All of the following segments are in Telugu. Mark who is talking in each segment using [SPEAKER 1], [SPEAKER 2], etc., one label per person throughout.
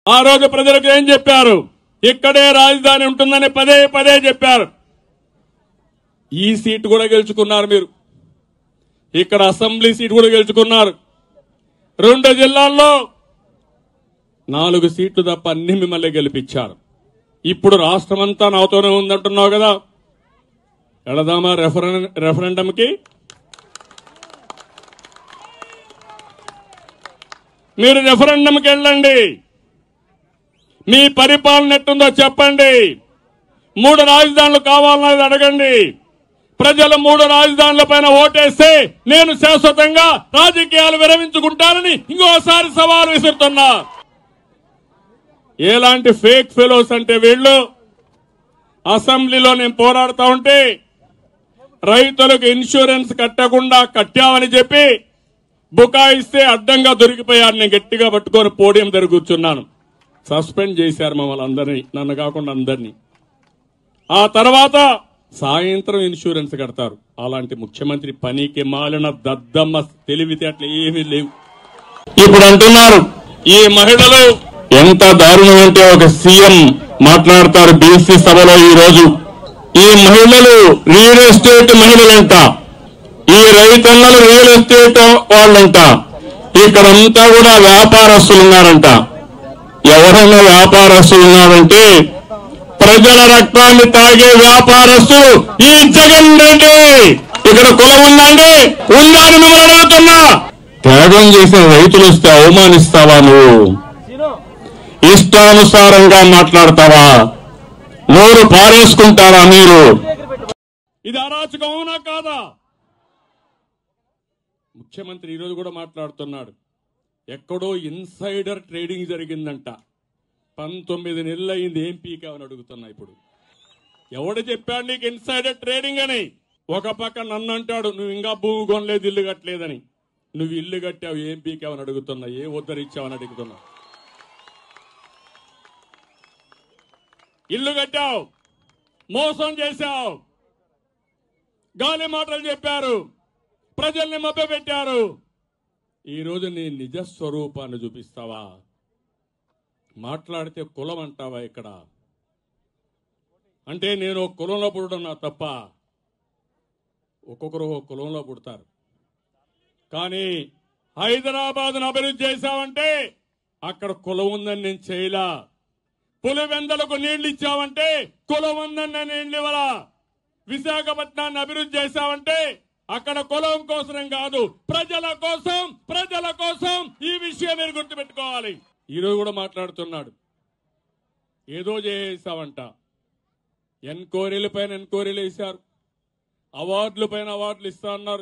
[SPEAKER 1] ఆ రోజు ప్రజలకు ఏం చెప్పారు? ఇక్కడే రాజధాని ఉంటుందని పదే పదే చెప్పారు. ఈ సీటు కూడా గెలుచుకున్నారు మీరు. ఇక్కడ అసెంబ్లీ సీటు కూడా గెలుచుకున్నారు. 2 జిల్లాల్లో 4 సీట్లు తప్ప అన్ని మిమ్మల్ని గెలిపించారు. ఇప్పుడు రాష్ట్రం అంతా నాతోనే ఉందంటున్నావు కదా, వెళదామా రెఫరెండంకి? మీరు రెఫరెండంకి వెళ్ళండి. మీ పరిపాలన ఎట్టుందో చెప్పండి. 3 రాజధానులు కావాలన్నది అడగండి. ప్రజలు 3 రాజధానుల పైన ఓటేస్తే నేను శాశ్వతంగా రాజకీయాలు విరమించుకుంటానని ఇంకోసారి సవాల్ విసురుతున్నా. ఎలాంటి ఫేక్ ఫెలోస్ అంటే వీళ్ళు. అసెంబ్లీలో నేను పోరాడుతా ఉంటే రైతులకు ఇన్సూరెన్స్ కట్టకుండా కట్టామని చెప్పి బుకాయిస్తే అడ్డంగా దొరికిపోయారు. నేను గట్టిగా పట్టుకొని పోడియం దగ్గర కూర్చున్నాను. సస్పెండ్ చేశారు మమ్మల్ని అందరినీ, నన్ను కాకుండా అందరినీ. ఆ తర్వాత సాయంత్రం ఇన్సూరెన్స్ కడతారు. అలాంటి ముఖ్యమంత్రి పనికి మాలిన దద్దమ్మ తెలివితేటలు ఏమీ లేవు. ఇప్పుడు అంటున్నారు ఈ మహిళలు ఎంత దారుణం అంటే, ఒక సీఎం మాట్లాడతారు బీసీ సభలో ఈ రోజు. ఈ మహిళలు రియల్ ఎస్టేట్ మహిళలంట, ఈ రైతన్నలు రియల్ ఎస్టేట్ వాళ్ళంట, ఇక్కడంతా కూడా వ్యాపారస్తులు ఉన్నారంట. ఎవరైనా వ్యాపారస్తులు ఉన్నారంటే ప్రజల రక్తాన్ని తాగే వ్యాపారస్తులు ఈ జగన్ రెడ్డి. ఇక్కడ కులం ఉందండి, ఉందా అని మిమ్మల్ని అడుగుతున్నా. త్యాగం చేసిన రైతులు వస్తే అవమానిస్తావా నువ్వు? ఇష్టానుసారంగా మాట్లాడతావా? నోరు పారేసుకుంటారా మీరు? ఇది అరాచకం అవునా కాదా? ముఖ్యమంత్రి ఈరోజు కూడా మాట్లాడుతున్నాడు. ఎక్కడో ఇన్సైడర్ ట్రేడింగ్ జరిగిందంట. 19 నెలలు అయింది, ఏం పీకావని అడుగుతున్నా. ఇప్పుడు ఎవడు చెప్పాడు నీకు ఇన్సైడర్ ట్రేడింగ్ అని? ఒక పక్క నన్ను అంటాడు నువ్వు ఇంకా భూమి కొనలేదు, ఇల్లు కట్టలేదని. నువ్వు ఇల్లు కట్టావు, ఏం పీకావని అడుగుతున్నా, ఏ ఉద్ధరించావని అడుగుతున్నా. ఇల్లు కట్టావు, మోసం చేశావు, గాలి మాటలు చెప్పారు, ప్రజల్ని మభ్యపెట్టారు. ఈరోజు నీ నిజ స్వరూపాన్ని చూపిస్తావా? మాట్లాడితే కులం అంటావా? ఇక్కడ అంటే నేను కులంలో పుట్టడం నా తప్ప? ఒక్కొక్కరు ఒక కులంలో పుడతారు. కానీ హైదరాబాద్ను అభివృద్ధి చేశావంటే అక్కడ కులం ఉందని నేను చేయలా. పులివెందలకు నీళ్లు ఇచ్చావంటే కులం ఉందని నేను నీళ్లు ఇవ్వలా. విశాఖపట్నాన్ని అభివృద్ధి చేశావంటే అక్కడ కులం కోసం కాదు, ప్రజల కోసం ఈ విషయం మీరు గుర్తుపెట్టుకోవాలి. ఈరోజు కూడా మాట్లాడుతున్నాడు, ఏదో చేసావంట. ఎన్క్వైరీల పైన ఎన్క్వైరీలు వేశారు, అవార్డుల పైన అవార్డులు ఇస్తా అన్నారు.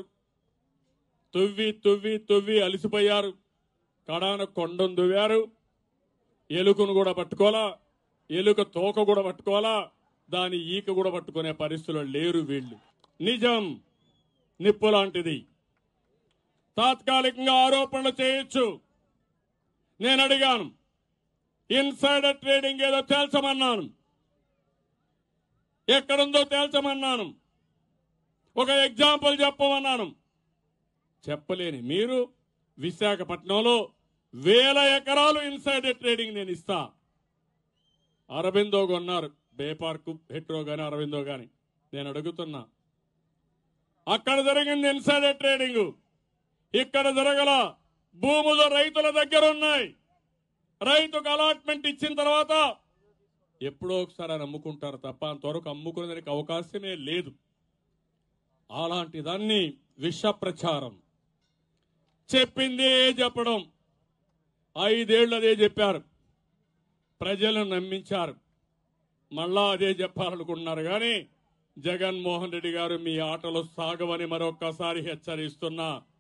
[SPEAKER 1] తువ్వి అలిసిపోయారు. కడాన కొండను దువ్వారు. ఎలుకను కూడా పట్టుకోవాలా, ఎలుక తోక కూడా పట్టుకోవాలా, దాని ఈక కూడా పట్టుకునే పరిస్థితులు లేరు వీళ్ళు. నిజం నిప్పు లాంటిది. తాత్కాలికంగా ఆరోపణలు చేయొచ్చు. నేను అడిగాను, ఇన్సైడర్ ట్రేడింగ్ ఏదో తేల్చమన్నాను, ఎక్కడుందో తేల్చమన్నాను, ఒక ఎగ్జాంపుల్ చెప్పమన్నాను. చెప్పలేని మీరు విశాఖపట్నంలో 1000 ఎకరాలు ఇన్సైడర్ ట్రేడింగ్ నేను ఇస్తా. అరబిందో కొన్నారు, బే పార్క్ హెట్రో గాని అరబిందో గాని. నేను అడుగుతున్నా, అక్కడ జరిగింది ఇన్సైడర్ ట్రేడింగ్, ఇక్కడ జరగల. భూములు రైతుల దగ్గర ఉన్నాయి. రైతుకు అలాట్మెంట్ ఇచ్చిన తర్వాత ఎప్పుడో ఒకసారి అని అమ్ముకుంటారు తప్ప అంతవరకు అమ్ముకునేదానికి అవకాశమే లేదు. అలాంటి దాన్ని విష ప్రచారం, చెప్పిందే చెప్పడం. 5 ఏళ్లు అదే చెప్పారు, ప్రజలను నమ్మించారు. మళ్ళా అదే చెప్పాలనుకుంటున్నారు. కానీ జగన్మోహన్ రెడ్డి గారు మీ ఆటలు సాగవని మరొక్కసారి హెచ్చరిస్తున్నా.